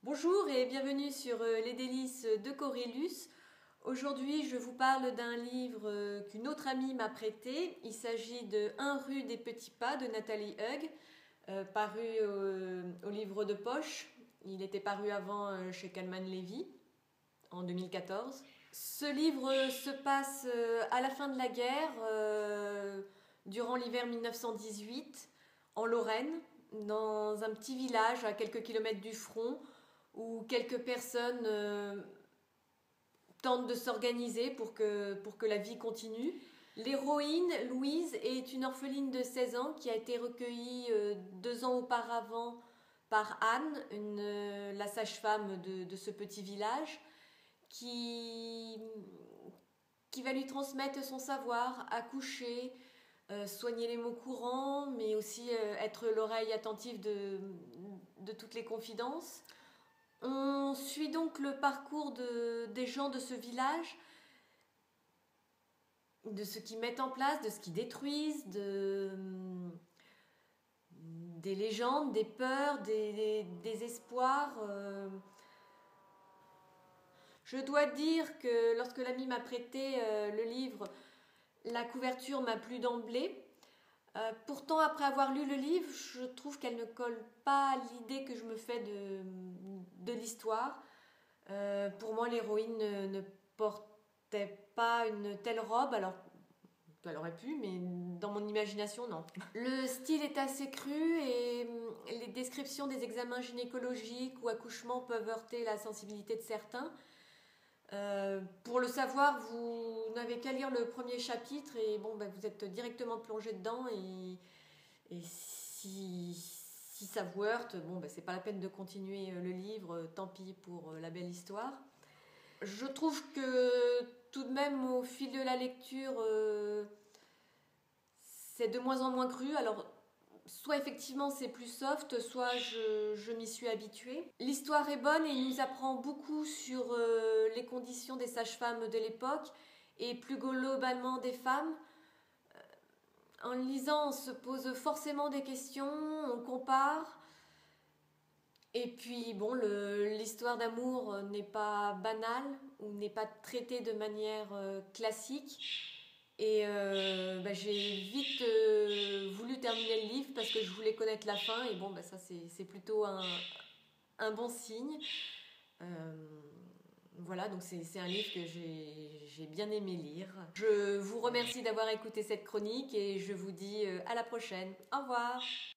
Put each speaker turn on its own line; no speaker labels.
Bonjour et bienvenue sur Les délices de Corylus. Aujourd'hui, je vous parle d'un livre qu'une autre amie m'a prêté. Il s'agit de 1 rue des Petits Pas de Nathalie Hug, paru au livre de poche. Il était paru avant chez Calman Levy en 2014. Ce livre se passe à la fin de la guerre, durant l'hiver 1918, en Lorraine, dans un petit village à quelques kilomètres du front, où quelques personnes tentent de s'organiser pour que la vie continue. L'héroïne, Louise, est une orpheline de 16 ans qui a été recueillie 2 ans auparavant par Anne, la sage-femme de ce petit village, qui va lui transmettre son savoir, accoucher, soigner les maux courants, mais aussi être l'oreille attentive de toutes les confidences. On suit donc le parcours des gens de ce village, de ce qu'ils mettent en place, de ce qu'ils détruisent, des légendes, des peurs, des espoirs. Je dois dire que lorsque l'ami m'a prêté le livre, la couverture m'a plu d'emblée. Pourtant, après avoir lu le livre, je trouve qu'elle ne colle pas à l'idée que je me fais de l'histoire. Pour moi, l'héroïne ne portait pas une telle robe, alors elle aurait pu, mais dans mon imagination, non. Le style est assez cru et les descriptions des examens gynécologiques ou accouchements peuvent heurter la sensibilité de certains. Pour le savoir, vous n'avez qu'à lire le premier chapitre et bon, vous êtes directement plongé dedans et si ça vous heurte, c'est pas la peine de continuer le livre, tant pis pour la belle histoire. Je trouve que tout de même au fil de la lecture, c'est de moins en moins cru. Alors, soit effectivement c'est plus soft, soit je m'y suis habituée. L'histoire est bonne et il nous apprend beaucoup sur les conditions des sages-femmes de l'époque et plus globalement des femmes. En le lisant, on se pose forcément des questions, on compare. Et puis bon, l'histoire d'amour n'est pas banale ou n'est pas traitée de manière classique. Et j'ai vite voulu terminer le livre parce que je voulais connaître la fin et bon, ça c'est plutôt un bon signe. Voilà, donc c'est un livre que j'ai bien aimé lire. Je vous remercie d'avoir écouté cette chronique et je vous dis à la prochaine. Au revoir.